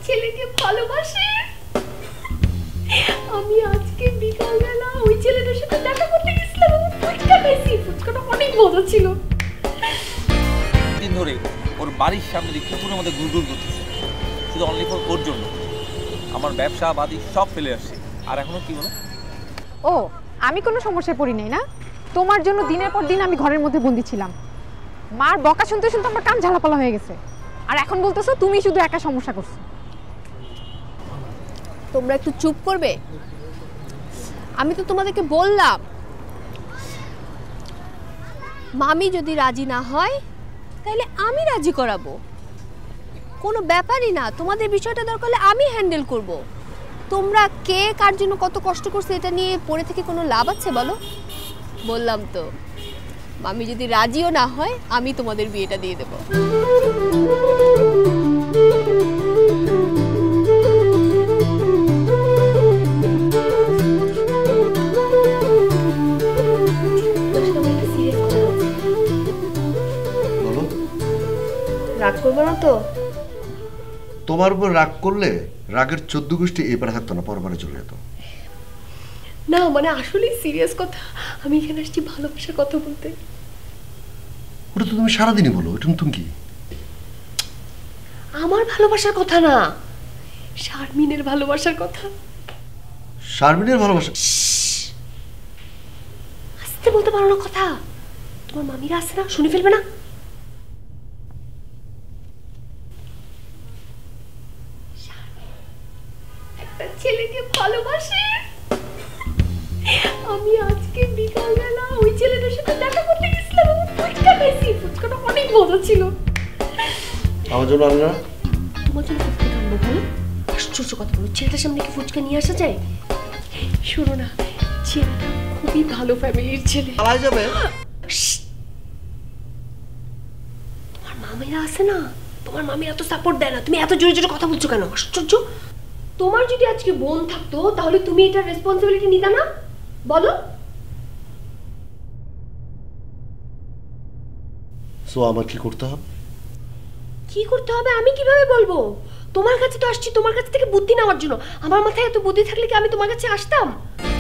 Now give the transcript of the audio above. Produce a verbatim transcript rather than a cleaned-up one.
ছেলেকে ভালোবাসে। আমি আজকে বিকালবেলা ওই ছেলেটার সাথে দেখা করতে গেছিলাম, ফুচকা খাইছি, ফুচকাটা অনেক মজা ছিল। দিন ধরে ওর বাড়ির সামনে দিয়ে কুকুরের মধ্যে ঘুরঘুর করতেছে, শুধু অনলি ফর ওর জন্য। আমার ব্যবসা বাদি সব ফেলে আসছে, আর এখনো কি বলে? ও, আমি কোনো সমস্যায় পড়ি নাই না? তোমার জন্য দিনের পর দিন আমি ঘরের মধ্যে বন্দি ছিলাম, মার বকা শুনতে শুনতে আমার কান ঝালাপালা হয়ে গেছে, আর এখন বলতেছো তুমি শুধু একা সমস্যা করছো। তোমরা একটু চুপ করবে? আমি তো তোমাদেরকে বললাম, মামি যদি রাজি না হয় তাহলে আমি রাজি করাবো, কোনো ব্যাপারই না। তোমাদের বিষয়টা দরকার হলে আমি হ্যান্ডেল করব। তোমরা কে কার জন্য কত কষ্ট করছে এটা নিয়ে পড়ে থেকে কোনো লাভ আছে বলো? বললাম তো, মামি যদি রাজিও না হয় আমি তোমাদের বিয়েটা দিয়ে দেব। রাগ করবো না তো? তোমার উপর রাগ করলে রাগের চোদ্দ গোষ্ঠী এপারে থাকতো না, পরপারে চলে যেত। না মানে আসলে সিরিয়াস কথা, আমি এখানে আসছি ভালোবাসার কথা বলতে। ওটা তো তুমি সারাদিনই বলো, এটা তুমি কি? আমার ভালোবাসার কথা না, শারমিনের ভালোবাসার কথা। শারমিনের ভালোবাসা? আস্তে বলতে পারো না কথা, তোমার মামিরা আছে না, শুনে ফেলবে না? একটা ছেলেকে ভালোবাসে। আমি আজকে বিকালবেলা ওই ছেলেটার সাথে দেখা করতে গেছিলাম, ফুচকা খাইছি, ফুচকাটা অনেক মজা ছিল। আমার জন্য আনলা? তোমার জন্য ফুচকা আনবো বলো? আশ্চর্য কথা বলো, ছেলেটার সামনে কি ফুচকা নিয়ে আসা যায়? শোনো না, ছেলেটা খুবই ভালো ফ্যামিলির ছেলে। পালাই যাবে? তোমার মামিরা আছে না, তোমার মামিরা তো সাপোর্ট দেয় না। তুমি এত জোরে জোরে কথা বলছো কেন? আশ্চর্য। তোমার যদি আজকে বোন থাকতো তাহলে তুমি এটার রেসপন্সিবিলিটি নিতা না? বলো। সো আমার কি করতে হবে? কি করতে হবে আমি কিভাবে বলবো? তোমার কাছে তো আসছি তোমার কাছ থেকে বুদ্ধি নেওয়ার জন্য। আমার মাথায় এত বুদ্ধি থাকলে কি আমি তোমার কাছে আসতাম?